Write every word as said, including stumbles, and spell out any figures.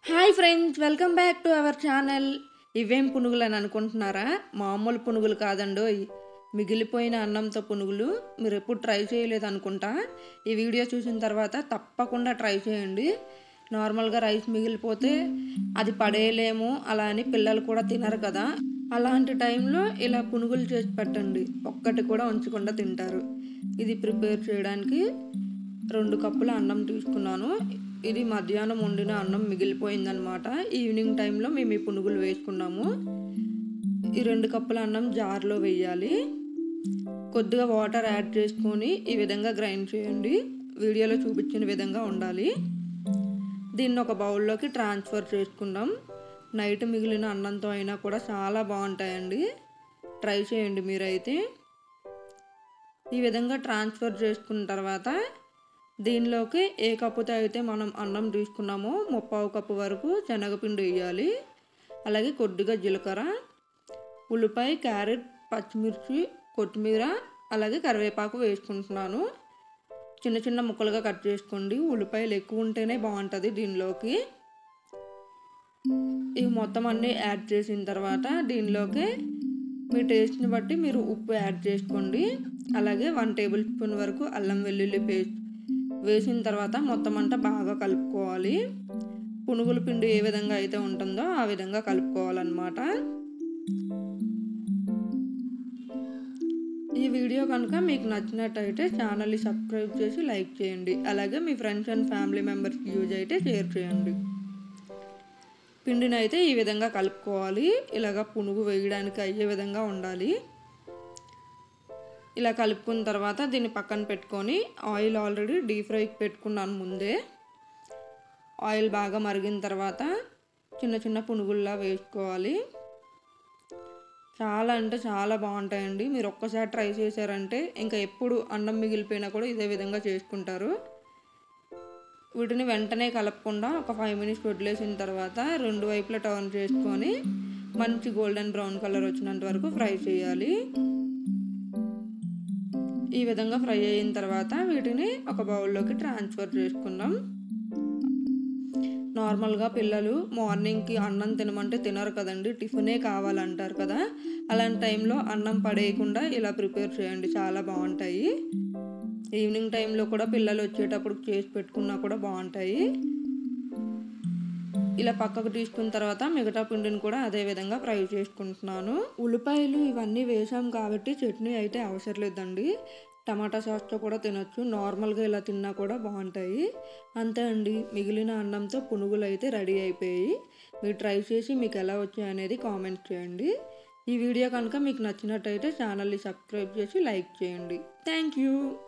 Hi friends, welcome back to our channel. ఇవేం పునుగులు అని అనుకుంటున్నారా? మామూలు పునుగులు కాదండోయ్, మిగిలిపోయిన అన్నంతో పునుగులు. మీరు ఎప్పుడు ట్రై చేయలేదు అనుకుంటా. ఈ వీడియో చూసిన తర్వాత తప్పకుండా ట్రై చేయండి. నార్మల్గా రైస్ మిగిలిపోతే అది పడేయలేము, అలా అని పిల్లలు కూడా తినరు కదా. అలాంటి టైంలో ఇలా పునుగులు చేసి పెట్టండి, ఒక్కటి కూడా ఉంచకుండా తింటారు. ఇది ప్రిపేర్ చేయడానికి రెండు కప్పుల అన్నం తీసుకున్నాను. ఇది మధ్యాహ్నం వండిన అన్నం మిగిలిపోయిందనమాట. ఈవినింగ్ టైంలో మేము ఈ పునుగులు వేసుకున్నాము. ఈ రెండు కప్పుల అన్నం జార్లో వేయాలి. కొద్దిగా వాటర్ యాడ్ చేసుకొని ఈ విధంగా గ్రైండ్ చేయండి. వీడియోలో చూపించిన విధంగా ఉండాలి. దీన్ని ఒక బౌల్లోకి ట్రాన్స్ఫర్ చేసుకుందాం. నైట్ మిగిలిన అన్నంతో అయినా కూడా చాలా బాగుంటాయండి. ట్రై చేయండి మీరైతే. ఈ విధంగా ట్రాన్స్ఫర్ చేసుకున్న తర్వాత దీనిలోకి ఏ కప్పుతో అయితే మనం అన్నం తీసుకున్నామో ముప్పావు కప్పు వరకు శనగపిండి వేయాలి. అలాగే కొద్దిగా జీలకర్ర, ఉల్లిపాయ, క్యారెట్, పచ్చిమిర్చి, కొత్తిమీర, అలాగే కరివేపాకు వేసుకుంటున్నాను. చిన్న చిన్న ముక్కలుగా కట్ చేసుకోండి. ఉల్లిపాయలు ఎక్కువ ఉంటేనే బాగుంటుంది దీనిలోకి. ఇవి మొత్తం అన్నీ యాడ్ చేసిన తర్వాత దీనిలోకి మీ టేస్ట్ని బట్టి మీరు ఉప్పు యాడ్ చేసుకోండి. అలాగే వన్ టేబుల్ స్పూన్ వరకు అల్లం వెల్లుల్లి పేస్ట్ వేసిన తర్వాత మొత్తం అంతా బాగా కలుపుకోవాలి. పునుగుల పిండి ఏ విధంగా అయితే ఉంటుందో ఆ విధంగా కలుపుకోవాలన్నమాట. ఈ వీడియో కనుక మీకు నచ్చినట్టయితే ఛానల్ని సబ్స్క్రైబ్ చేసి లైక్ చేయండి. అలాగే మీ ఫ్రెండ్స్ అండ్ ఫ్యామిలీ మెంబర్స్కి యూజ్ అయితే షేర్ చేయండి. పిండిని అయితే ఈ విధంగా కలుపుకోవాలి. ఇలాగ పునుగు వేయడానికి అయ్యే విధంగా ఉండాలి. ఇలా కలుపుకున్న తర్వాత దీన్ని పక్కన పెట్టుకొని ఆయిల్ ఆల్రెడీ డీప్ ఫ్రైకి పెట్టుకున్నాను ముందే. ఆయిల్ బాగా మరిగిన తర్వాత చిన్న చిన్న పునుగుల్లా వేసుకోవాలి. చాలా అంటే చాలా బాగుంటాయండి. మీరు ఒక్కసారి ట్రై చేశారంటే ఇంకా ఎప్పుడు అన్నం మిగిలిపోయినా కూడా ఇదే విధంగా చేసుకుంటారు. వీటిని వెంటనే కలపకుండా ఒక ఫైవ్ మినిట్స్ వదిలేసిన తర్వాత రెండు వైపులా టర్న్ చేసుకొని మంచి గోల్డెన్ బ్రౌన్ కలర్ వచ్చినంత వరకు ఫ్రై చేయాలి. ఈ విధంగా ఫ్రై అయిన తర్వాత వీటిని ఒక బౌల్లోకి ట్రాన్స్ఫర్ చేసుకుందాం. నార్మల్గా పిల్లలు మార్నింగ్కి అన్నం తినమంటే తినరు కదండి, టిఫినే కావాలంటారు కదా. అలాంటి టైంలో అన్నం పడేయకుండా ఇలా ప్రిపేర్ చేయండి, చాలా బాగుంటాయి. ఈవినింగ్ టైంలో కూడా పిల్లలు వచ్చేటప్పుడు చేసి పెట్టుకున్నా కూడా బాగుంటాయి. ఇలా పక్కకు తీసుకున్న తర్వాత మిగతా పిండిని కూడా అదే విధంగా ఫ్రై చేసుకుంటున్నాను. ఉల్లిపాయలు ఇవన్నీ వేసాం కాబట్టి చట్నీ అయితే అవసరం లేదండి. టమాటా సాస్తో కూడా తినొచ్చు. నార్మల్గా ఇలా తిన్నా కూడా బాగుంటాయి. అంతే అండి, మిగిలిన అన్నంతో పునుగులు అయితే రెడీ అయిపోయాయి. మీరు ట్రై చేసి మీకు ఎలా వచ్చాయి అనేది కామెంట్ చేయండి. ఈ వీడియో కనుక మీకు నచ్చినట్టయితే ఛానల్ని సబ్స్క్రైబ్ చేసి లైక్ చేయండి. Thank you.